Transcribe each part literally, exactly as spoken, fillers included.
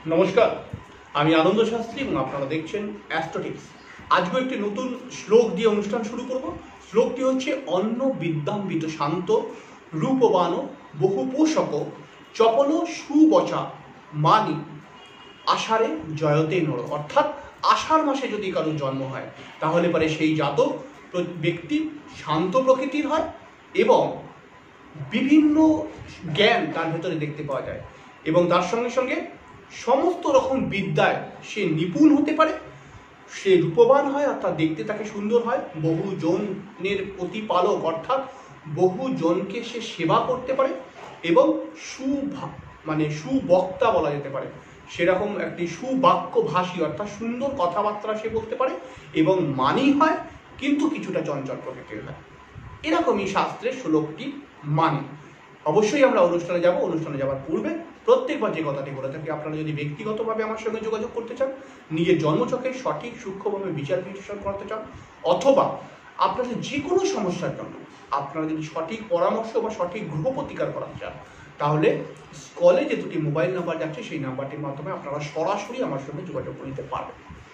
নমস্কার, আমি আনন্দ শাস্ত্রী এবং আপনারা দেখছেন অ্যাস্ট্রোটিক্স। আজকে একটি নতুন শ্লোক দিয়ে অনুষ্ঠান শুরু করব। শ্লোকটি হচ্ছে অন্ন বিদ্যাম্বিত শান্ত রূপবান বহু পোষক চপল সুবচা মানি আষাঢ়ে জয়তে নর। অর্থাৎ আষাঢ় মাসে যদি কারোর জন্ম হয় তাহলে পরে সেই জাতক ব্যক্তি শান্ত প্রকৃতির হয় এবং বিভিন্ন জ্ঞান তার ভেতরে দেখতে পাওয়া যায় এবং তার সঙ্গে সঙ্গে সমস্ত রকম বিদ্যায় সে নিপুণ হতে পারে। সে রূপবান হয় অর্থাৎ দেখতে তাকে সুন্দর হয়, বহু জনের প্রতিপালক অর্থাৎ বহু জনকে সে সেবা করতে পারে এবং সুভা মানে সুবক্তা বলা যেতে পারে, সেরকম একটি সুবাক্য ভাষী অর্থাৎ সুন্দর কথাবার্তা সে বলতে পারে এবং মানি হয় কিন্তু কিছুটা চঞ্চল প্রকৃতির হয়। এরকমই শাস্ত্রের শ্লোকটি মানে। অবশ্যই আমরা অনুষ্ঠানে যাব। অনুষ্ঠানে যাওয়ার পূর্বে প্রত্যেকবার যে কথাটি বলে থাকি, আপনারা যদি ব্যক্তিগতভাবে আমার সঙ্গে যোগাযোগ করতে চান, নিজের জন্মছকে সঠিক সূক্ষ্মভাবে বিচার বিশ্লেষণ করতে চান, অথবা আপনাদের যে কোনো সমস্যার জন্য আপনারা যদি সঠিক পরামর্শ বা সঠিক গ্রহ প্রতিকার করাতে চান, তাহলে স্কলে যে দুটি মোবাইল নাম্বার যাচ্ছে সেই নাম্বারটির মাধ্যমে আপনারা সরাসরি আমার সঙ্গে যোগাযোগ করে নিতে পারবেন।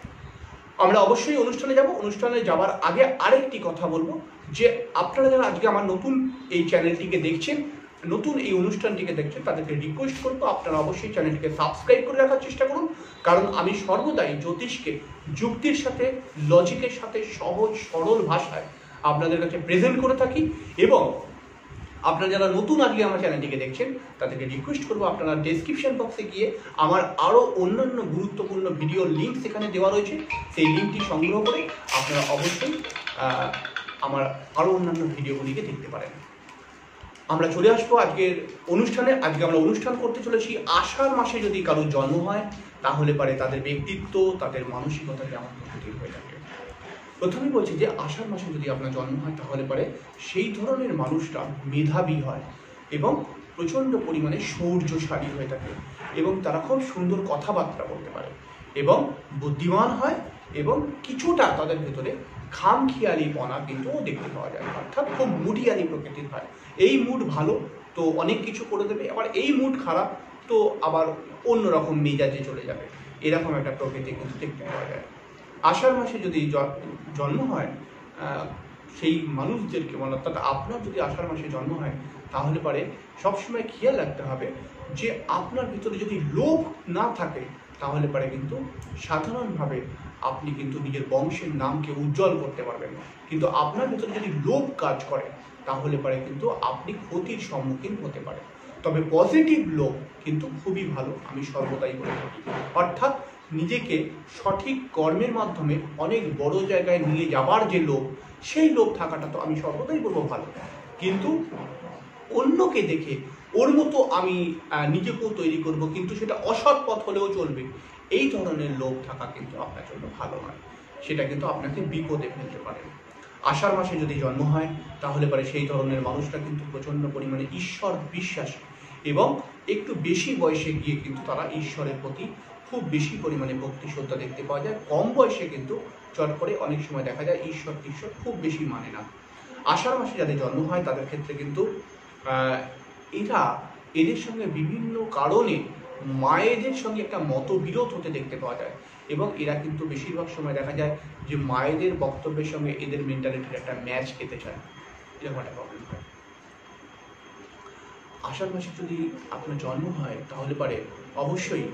আমরা অবশ্যই অনুষ্ঠানে যাব। অনুষ্ঠানে যাওয়ার আগে আরেকটি কথা বলবো যে আপনারা যারা আজকে আমার নতুন এই চ্যানেলটিকে দেখছেন, নতুন এই অনুষ্ঠানটিকে দেখছেন, তাদেরকে রিকোয়েস্ট করবো আপনারা অবশ্যই চ্যানেলটিকে সাবস্ক্রাইব করে রাখার চেষ্টা করুন, কারণ আমি সর্বদাই জ্যোতিষকে যুক্তির সাথে লজিকের সাথে সহজ সরল ভাষায় আপনাদের কাছে প্রেজেন্ট করে থাকি। এবং আপনারা যারা নতুন আজকে আমার চ্যানেলটিকে দেখছেন তাদেরকে রিকোয়েস্ট করবো আপনারা ডেসক্রিপশন বক্সে গিয়ে আমার আরও অন্যান্য গুরুত্বপূর্ণ ভিডিওর লিঙ্ক সেখানে দেওয়া রয়েছে, সেই লিঙ্কটি সংগ্রহ করে আপনারা অবশ্যই আমার আরও অন্যান্য ভিডিওগুলিকে দেখতে পারেন। আমরা চলে আসবো আজকের অনুষ্ঠানে। আজকে আমরা অনুষ্ঠান করতে চলেছি আষাঢ় মাসে যদি কারোর জন্ম হয় তাহলে পারে তাদের ব্যক্তিত্ব, তাদের মানসিকতা কেমন প্রকৃতির হয়ে থাকে। প্রথমে বলছি যে আষাঢ় মাসে যদি আপনার জন্ম হয় তাহলে পরে সেই ধরনের মানুষটা মেধাবী হয় এবং প্রচণ্ড পরিমাণে শৌর্যশালী হয়ে থাকে এবং তারা খুব সুন্দর কথাবার্তা বলতে পারে এবং বুদ্ধিমান হয় এবং কিছুটা তাদের ভেতরে খামখেয়ালিপনা কিন্তু দেখতে পাওয়া যায়, অর্থাৎ খুব মুডিয়ালি প্রকৃতির হয়। এই মুড ভালো তো অনেক কিছু করে দেবে, আবার এই মুড খারাপ তো আবার অন্যরকম মেজাজে চলে যাবে, এরকম একটা প্রকৃতি কিন্তু দেখতে পাওয়া যায়। আষাঢ় মাসে যদি জন্ম হয় সেই মানুষদেরকে, মানে অর্থাৎ আপনার যদি আষাঢ় মাসে জন্ম হয় তাহলে পরে সবসময় খেয়াল রাখতে হবে যে আপনার ভিতরে যদি লোভ না থাকে তাহলে পরে কিন্তু সাধারণভাবে আপনি কিন্তু নিজের বংশের নামকে উজ্জ্বল করতে পারবেন, কিন্তু আপনার ভিতরে যদি লোভ কাজ করে তাহলে পরে কিন্তু আপনি ক্ষতির সম্মুখীন হতে পারেন। তবে পজিটিভ লোভ কিন্তু খুবই ভালো, আমি সর্বদাই বলে থাকি। অর্থাৎ নিজেকে সঠিক কর্মের মাধ্যমে অনেক বড় জায়গায় নিয়ে যাবার যে লোভ, সেই লোভ থাকাটা তো আমি সর্বদাই বলবো ভালো, কিন্তু অন্যকে দেখে ওর মতো আমি নিজেকেও তৈরি করব কিন্তু সেটা অসৎ পথ হলেও চলবে, এই ধরনের লোভ থাকা কিন্তু আপনার জন্য ভালো নয়, সেটা কিন্তু আপনাকে বিপদে ফেলতে পারে। আষাঢ় মাসে যদি জন্ম হয় তাহলে পরে সেই ধরনের মানুষটা কিন্তু প্রচণ্ড পরিমাণে ঈশ্বর বিশ্বাসী এবং একটু বেশি বয়সে গিয়ে কিন্তু তারা ঈশ্বরের প্রতি খুব বেশি পরিমাণে ভক্তি শ্রদ্ধা দেখতে পাওয়া যায়। কম বয়সে কিন্তু চট করে অনেক সময় দেখা যায় ঈশ্বর ঈশ্বর খুব বেশি মানে না। আষাঢ় মাসে যাদের জন্ম হয় তাদের ক্ষেত্রে কিন্তু এরা এদের সঙ্গে বিভিন্ন কারণে মায়েদের সঙ্গে একটা মতবিরোধ হতে দেখতে পাওয়া যায় এবং এরা কিন্তু বেশিরভাগ সময় দেখা যায় যে মায়েদের বক্তব্যের সঙ্গে এদের মেন্টালিটির একটা ম্যাচ খেতে চায়, এরকম একটা প্রবলেম হয়। আষাঢ় মাসে যদি আপনার জন্ম হয় তাহলে পরে অবশ্যই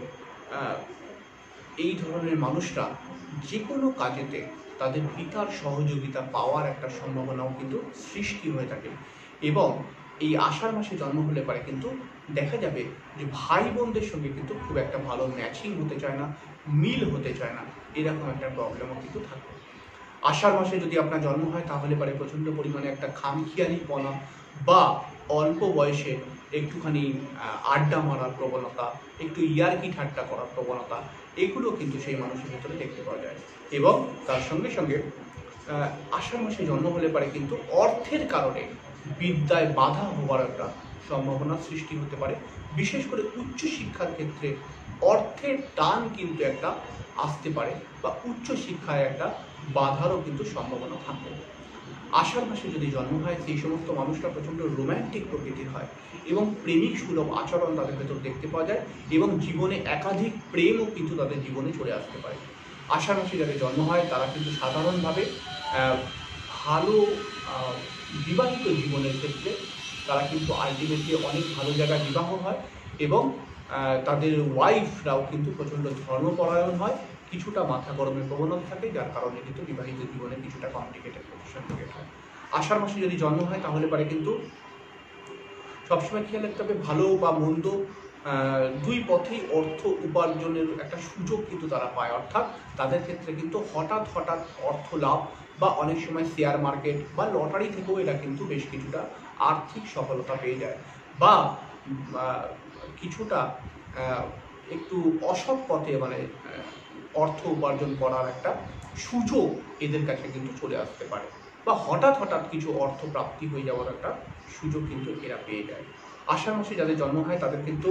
এই ধরনের মানুষরা যে কোনো কাজেতে তাদের পিতার সহযোগিতা পাওয়ার একটা সম্ভাবনাও কিন্তু সৃষ্টি হয়ে থাকে এবং এই আষাঢ় মাসে জন্ম হলে পরে কিন্তু দেখা যাবে যে ভাই বোনদের সঙ্গে কিন্তু খুব একটা ভালো ম্যাচিং হতে চায় না, মিল হতে চায় না, এরকম একটা প্রবলেমও কিন্তু থাকে। আষাঢ় মাসে যদি আপনার জন্ম হয় তাহলে পরে প্রচণ্ড পরিমাণে একটা খামখেয়ালিপনা বা অল্প বয়সে একটুখানি আড্ডা মারার প্রবণতা, একটু ইয়ার্কি ঠাট্টা করার প্রবণতা, এগুলো কিন্তু সেই মানুষের ভেতরে দেখতে পাওয়া যায় এবং তার সঙ্গে সঙ্গে আষাঢ় মাসে জন্ম হলে পারে কিন্তু অর্থের কারণে বিদ্যায় বাধা হওয়ার একটা সম্ভাবনা সৃষ্টি হতে পারে। বিশেষ করে উচ্চশিক্ষার ক্ষেত্রে অর্থের টান কিন্তু একটা আসতে পারে বা উচ্চশিক্ষায় একটা বাধারও কিন্তু সম্ভাবনা থাকতে পারে। আষাঢ় মাসে যদি জন্ম হয় সেই সমস্ত মানুষরা প্রচণ্ড রোম্যান্টিক প্রকৃতির হয় এবং প্রেমিক সুলভ আচরণ তাদের ভেতর দেখতে পাওয়া যায় এবং জীবনে একাধিক প্রেমও কিন্তু তাদের জীবনে চলে আসতে পারে। আষাঢ় মাসে যাদের জন্ম হয় তারা কিন্তু সাধারণভাবে ভালো বিবাহিত জীবনের ক্ষেত্রে তারা কিন্তু আলটিমেটলি অনেক ভালো জায়গায় বিবাহ হয় এবং তাদের ওয়াইফরাও কিন্তু প্রচণ্ড ধর্মপরায়ণ হয়, কিছুটা মাথা গরমের প্রবণতা থাকে, যার কারণে কিন্তু বিবাহিত জীবনে কিছুটা কমপ্লিকেটেড পজিশন ক্রিয়েট হয়। আষাঢ় মাসে যদি জন্ম হয় তাহলে পরে কিন্তু সবসময় খেয়াল রাখতে হবে ভালো বা মন্দ দুই পথেই অর্থ উপার্জনের একটা সুযোগ কিন্তু তারা পায়, অর্থাৎ তাদের ক্ষেত্রে কিন্তু হঠাৎ হঠাৎ অর্থ লাভ বা অনেক সময় শেয়ার মার্কেট বা লটারি থেকেও এরা কিন্তু বেশ কিছুটা আর্থিক সফলতা পেয়ে যায় বা কিছুটা একটু অসৎ পথে মানে অর্থ উপার্জন করার একটা সুযোগ এদের কাছে কিন্তু চলে আসতে পারে বা হঠাৎ হঠাৎ কিছু অর্থ প্রাপ্তি হয়ে যাওয়ার একটা সুযোগ কিন্তু এরা পেয়ে যায়। আষাঢ় মাসে যাদের জন্ম হয় তাদের কিন্তু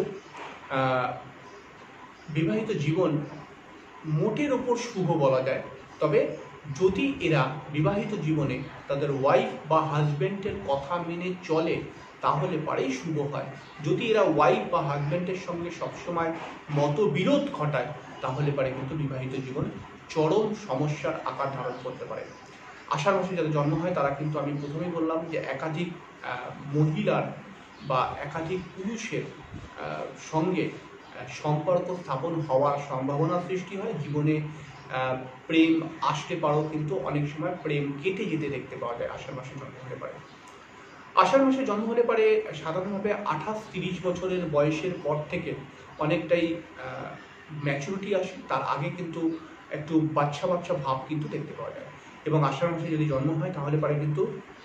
বিবাহিত জীবন মোটের ওপর শুভ বলা যায়, তবে যদি এরা বিবাহিত জীবনে তাদের ওয়াইফ বা হাজব্যান্ডের কথা মেনে চলে তাহলে পারেই শুভ হয়। যদি এরা ওয়াইফ বা হাজব্যান্ডের সঙ্গে সবসময় মতবিরোধ ঘটায় তাহলে পারে কিন্তু বিবাহিত জীবন চরম সমস্যার আকার ধারণ করতে পারে। আষাঢ় মাসে যাদের জন্ম হয় তারা কিন্তু আমি প্রথমেই বললাম যে একাধিক মহিলার বা একাধিক পুরুষের সঙ্গে সম্পর্ক স্থাপন হওয়ার সম্ভাবনা সৃষ্টি হয়, জীবনে প্রেম আসতে পারেও কিন্তু অনেক সময় প্রেম কেটে যেতে দেখতে পাওয়া যায় আষাঢ় মাসে জন্ম হতে পারে। আষাঢ় মাসে জন্ম হতে পারে সাধারণভাবে আঠাশ তিরিশ বছরের বয়সের পর থেকে অনেকটাই ম্যাচুরিটি আসে, তার আগে কিন্তু একটু বাচ্চা বাচ্চা ভাব কিন্তু দেখতে পাওয়া যায় এবং আষাঢ় মাসে যদি জন্ম হয় তাহলে পারে কিন্তু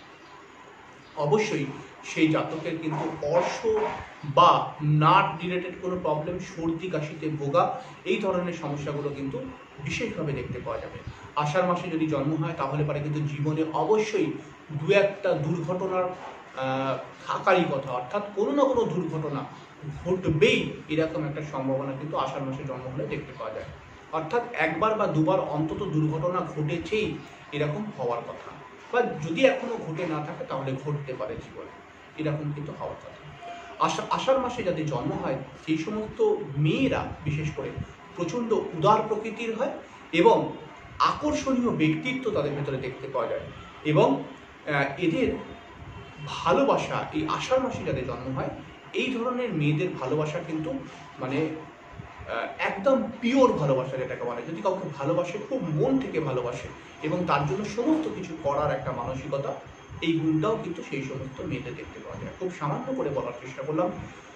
অবশ্যই সেই জাতকের কিন্তু অর্শ বা নার্ভ রিলেটেড কোনো প্রবলেম, সর্দি কাশিতে ভোগা, এই ধরনের সমস্যাগুলো কিন্তু বিশেষভাবে দেখতে পাওয়া যাবে। আষাঢ় মাসে যদি জন্ম হয় তাহলে পারে কিন্তু জীবনে অবশ্যই দু একটা দুর্ঘটনার থাকারই কথা, অর্থাৎ কোনো না কোনো দুর্ঘটনা ঘটবেই এরকম একটা সম্ভাবনা কিন্তু আষাঢ় মাসে জন্ম হলে দেখতে পাওয়া যায়, অর্থাৎ একবার বা দুবার অন্তত দুর্ঘটনা ঘটেছেই এরকম হওয়ার কথা, বা যদি এখনো ঘটে না থাকে তাহলে ঘটতে পারে জীবনে, এরকম কিন্তু হওয়ার কথা। আষা আষাঢ় মাসে যাদের জন্ম হয় সেই সমস্ত মেয়েরা বিশেষ করে প্রচণ্ড উদার প্রকৃতির হয় এবং আকর্ষণীয় ব্যক্তিত্ব তাদের ভেতরে দেখতে পাওয়া যায় এবং এদের ভালোবাসা এই আষাঢ় মাসে যাদের জন্ম হয় এই ধরনের মেয়েদের ভালোবাসা কিন্তু মানে একদম পিওর ভালোবাসা যেটাকে বলে, যদি কাউকে ভালোবাসে খুব মন থেকে ভালোবাসে এবং তার জন্য সমস্ত কিছু করার একটা মানসিকতা, এই গুণটাও কিন্তু সেই সমস্ত মেয়েদের দেখতে পাওয়া যায়। খুব সামান্য করে বলার চেষ্টা করলাম।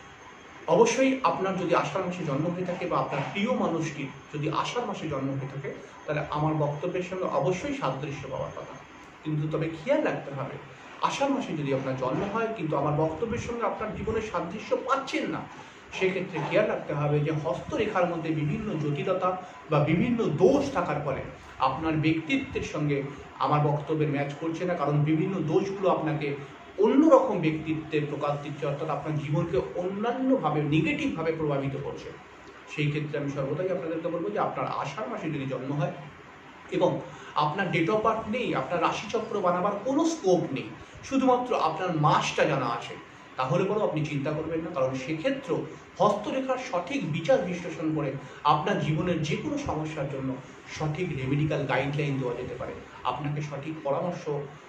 অবশ্যই আপনার যদি আষাঢ় মাসে জন্ম হয়ে থাকে বা আপনার প্রিয় মানুষটির যদি আষাঢ় মাসে জন্ম হয়ে থাকে তাহলে আমার বক্তব্যের সঙ্গে অবশ্যই সাদৃশ্য পাওয়ার কথা, কিন্তু তবে খেয়াল রাখতে হবে আষাঢ় মাসে যদি আপনার জন্ম হয় কিন্তু আমার বক্তব্যের সঙ্গে আপনার জীবনের সাদৃশ্য পাচ্ছেন না, সেক্ষেত্রে খেয়াল রাখতে হবে যে হস্তরেখার মধ্যে বিভিন্ন জটিলতা বা বিভিন্ন দোষ থাকার ফলে আপনার ব্যক্তিত্বের সঙ্গে আমার বক্তব্যের ম্যাচ করছে না, কারণ বিভিন্ন দোষগুলো আপনাকে অন্যরকম ব্যক্তিত্বের প্রকাশ দিচ্ছে, অর্থাৎ আপনার জীবনকে অন্যান্যভাবে নেগেটিভভাবে প্রভাবিত করছে। সেই ক্ষেত্রে আমি সর্বদাই আপনাদেরকে বলবো যে আপনার আষাঢ় মাসে যদি জন্ম হয় এবং আপনার ডেট অফ বার্থ নেই, আপনার রাশিচক্র বানাবার কোনো স্কোপ নেই, শুধুমাত্র আপনার মাসটা জানা আছে, তাহলে পরেও আপনি চিন্তা করবেন না, কারণ সেক্ষেত্রে হস্তরেখার সঠিক বিচার বিশ্লেষণ করে আপনার জীবনের যে কোনো সমস্যার জন্য সঠিক রেমেডিক্যাল গাইডলাইন দেওয়া যেতে পারে, আপনাকে সঠিক পরামর্শ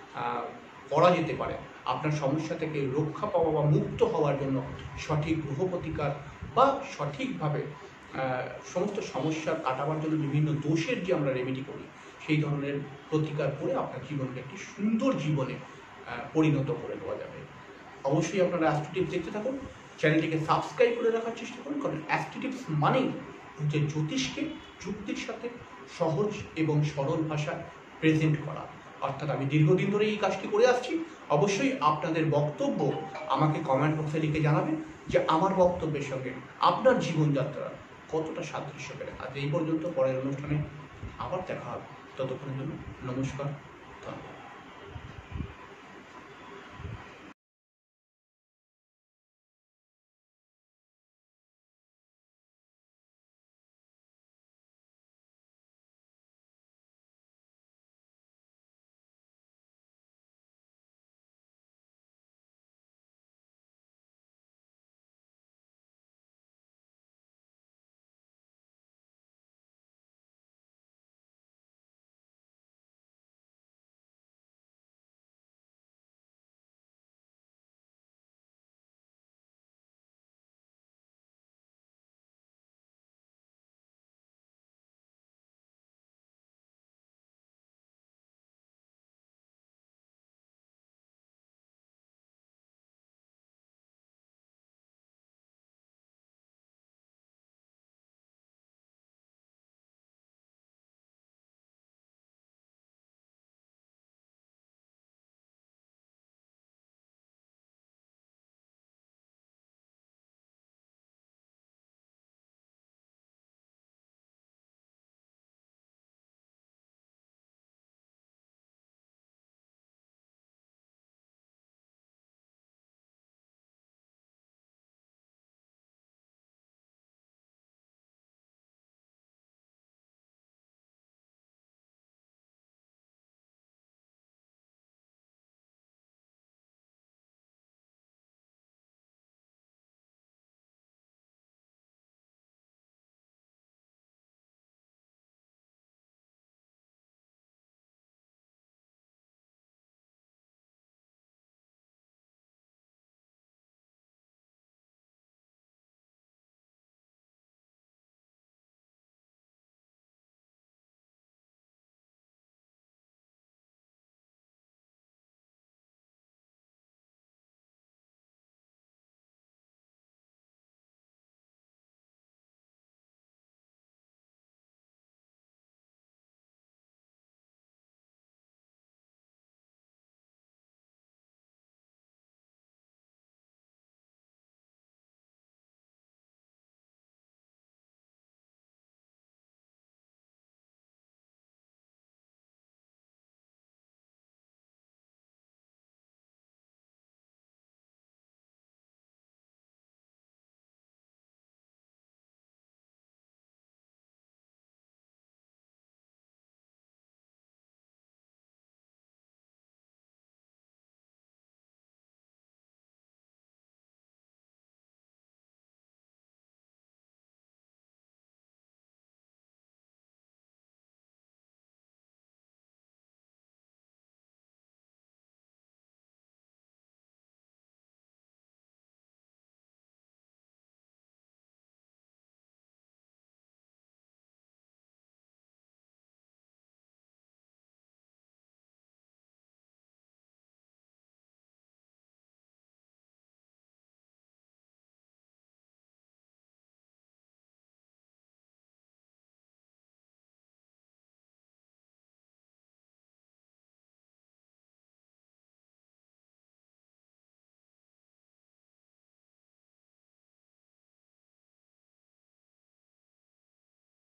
করা যেতে পারে, আপনার সমস্যা থেকে রক্ষা পাওয়া বা মুক্ত হওয়ার জন্য সঠিক গ্রহ প্রতিকার বা সঠিকভাবে সমস্ত সমস্যা কাটাবার জন্য বিভিন্ন দোষের যে আমরা রেমেডি করি সেই ধরনের প্রতিকার করে আপনার জীবনকে একটি সুন্দর জীবনে পরিণত করে দেওয়া যাবে। অবশ্যই আপনারা অ্যাস্ট্রো টিপস দেখতে থাকুন, চ্যানেলটিকে সাবস্ক্রাইব করে রাখার চেষ্টা করুন, কারণ অ্যাস্ট্রো টিপস মানেই হচ্ছে জ্যোতিষকে যুক্তির সাথে সহজ এবং সরল ভাষায় প্রেজেন্ট করা, অর্থাৎ আমি দীর্ঘদিন ধরে এই কাজটি করে আসছি। অবশ্যই আপনাদের বক্তব্য আমাকে কমেন্ট বক্সে লিখে জানাবেন যে আমার বক্তব্যের সঙ্গে আপনার জীবনযাত্রা কতটা সাদৃশ্য পেলে। আজ এই পর্যন্ত, পরের অনুষ্ঠানে আবার দেখা হবে, ততক্ষণের জন্য নমস্কার, ধন্যবাদ।